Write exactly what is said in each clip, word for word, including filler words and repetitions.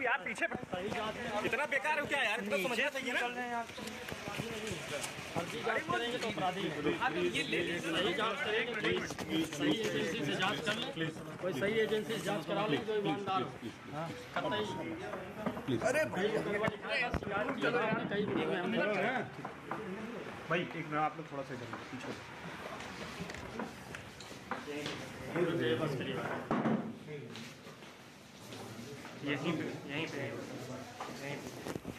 यार पीछे इतना बेकार हो क्या यार, इतना समझना चाहिए ना। करेंगे तो अपराधी सही जांच करेंगे, सही एजेंसी से जांच कर ले, कोई सही एजेंसी से जांच करा ले जो ईमानदार हो। अरे भाई भाई एक मिनट आप लोग थोड़ा सा इधर पीछे बस करिए, यहीं पे यहीं पे यहीं पे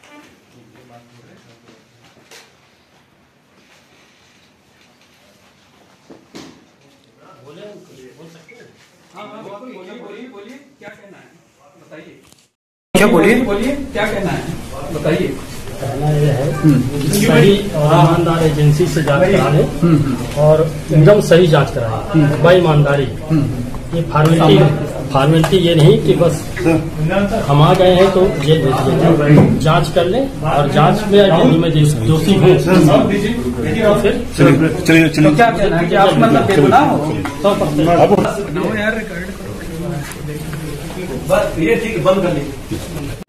बोले बोल सकते हैं। हाँ हाँ बोलिए बोलिए बोलिए क्या कहना है बताइए। क्या बोलिए बोलिए क्या कहना है बताइए। कहना यह है सही और ईमानदार एजेंसी से जांच करा ले और एकदम सही जांच कराए बेईमानदारी। ये फॉर्मेलिटी फॉर्मेलिटी ये नहीं कि बस हम आ गए हैं तो जेल भेज देंगे, जांच कर लें और जांच में यदि मैं दोषी हूँ तो फिर चलिए चलिए क्या कहना है कि आप मतलब बेगुनाह हो? सौ परसेंट यार रिकॉर्ड करो बस ये ठीक बंद कर लीजिए।